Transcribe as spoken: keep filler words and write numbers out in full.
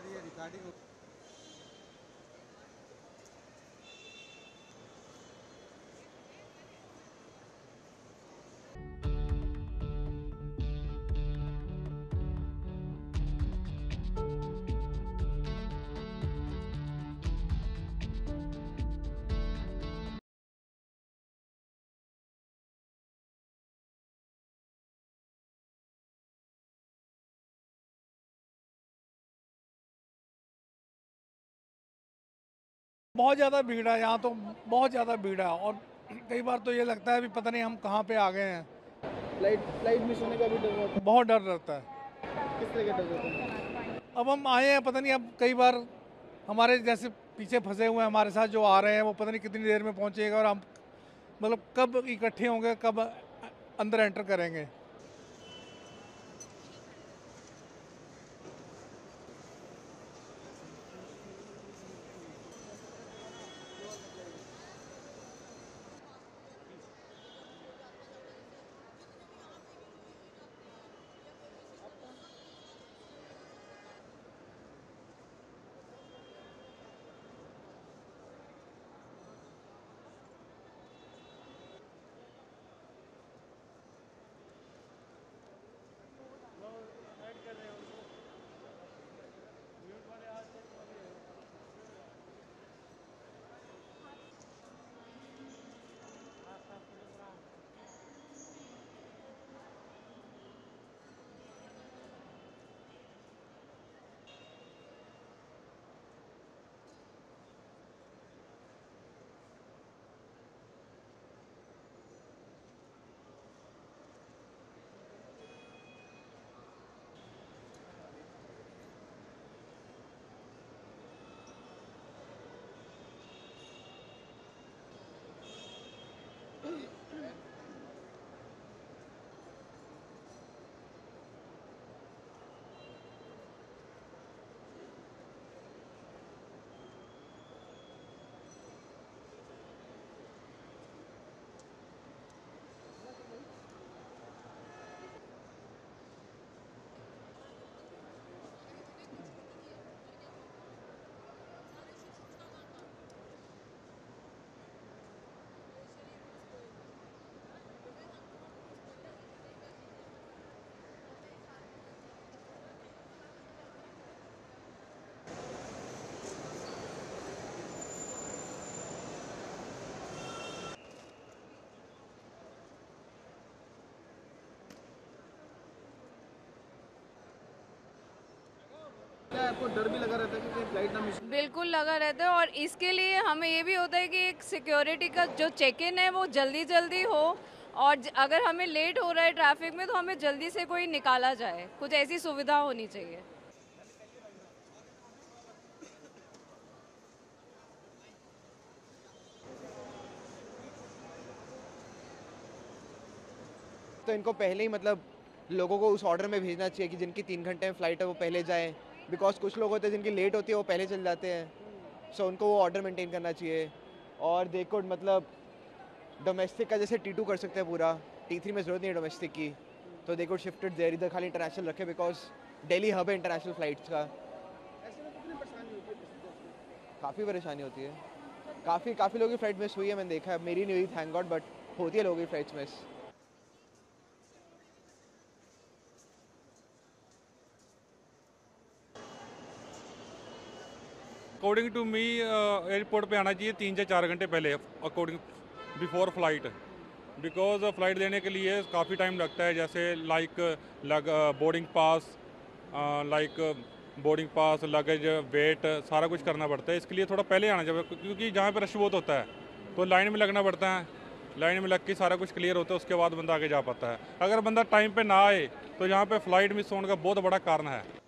Sir ये recording बहुत ज़्यादा भीड़ है यहाँ तो। बहुत ज़्यादा भीड़ है और कई बार तो ये लगता है भी पता नहीं हम कहाँ पे आ गए हैं। फ्लाइट फ्लाइट मिस होने का भी डर रहता बहुत डर रहता है। है। किस तरह का डर रहता है? अब हम आए हैं, पता नहीं अब कई बार हमारे जैसे पीछे फंसे हुए हैं हमारे साथ जो आ रहे हैं वो पता नहीं कितनी देर में पहुँचेगा और हम मतलब कब इकट्ठे होंगे, कब अंदर एंटर करेंगे। क्या आपको डर भी लगा रहता है कि कहीं फ्लाइट ना मिस हो? बिल्कुल लगा रहता है और इसके लिए हमें ये भी होता है कि एक सिक्योरिटी का जो चेक इन है वो जल्दी जल्दी हो और ज- अगर हमें लेट हो रहा है ट्रैफिक में तो हमें जल्दी से कोई निकाला जाए, कुछ ऐसी सुविधा होनी चाहिए। तो इनको पहले ही मतलब लोगों को उस ऑर्डर में भेजना चाहिए कि जिनकी तीन घंटे में फ़्लाइट है वो पहले जाएं, बिकॉज कुछ लोग होते हैं जिनकी लेट होती है वो पहले चल जाते हैं। सो उनको वो ऑर्डर मेंटेन करना चाहिए। और दे कुड मतलब डोमेस्टिक का जैसे टी टू कर सकते हैं पूरा, टी थ्री में ज़रूरत नहीं है डोमेस्टिक की, तो दे कुड शिफ्टेड देयर, इधर खाली इंटरनेशनल रखे बिकॉज दिल्ली हब है इंटरनेशनल फ़्लाइट्स का। ऐसे में कितनी परेशानी होती है किसी को? काफ़ी परेशानी होती है, काफ़ी काफ़ी लोगों की फ़्लाइट मिस हुई है, मैंने देखा है। मेरी नहीं हुई थैंक गॉड, बट होती है लोगों की फ़्लाइट्स मिस। अकॉर्डिंग टू मी एयरपोर्ट पे आना चाहिए तीन से चार घंटे पहले, according before flight, because flight देने के लिए काफ़ी टाइम लगता है, जैसे लाइक लग boarding pass, like boarding pass, luggage, weight, सारा कुछ करना पड़ता है। इसके लिए थोड़ा पहले आना चाहिए क्योंकि जहाँ पे रश बहुत होता है तो लाइन में लगना पड़ता है। लाइन में लग के सारा कुछ क्लियर होता है, उसके बाद बंदा आगे जा पाता है। अगर बंदा टाइम पे ना आए तो यहाँ पे फ़्लाइट मिस होने का बहुत बड़ा कारण है।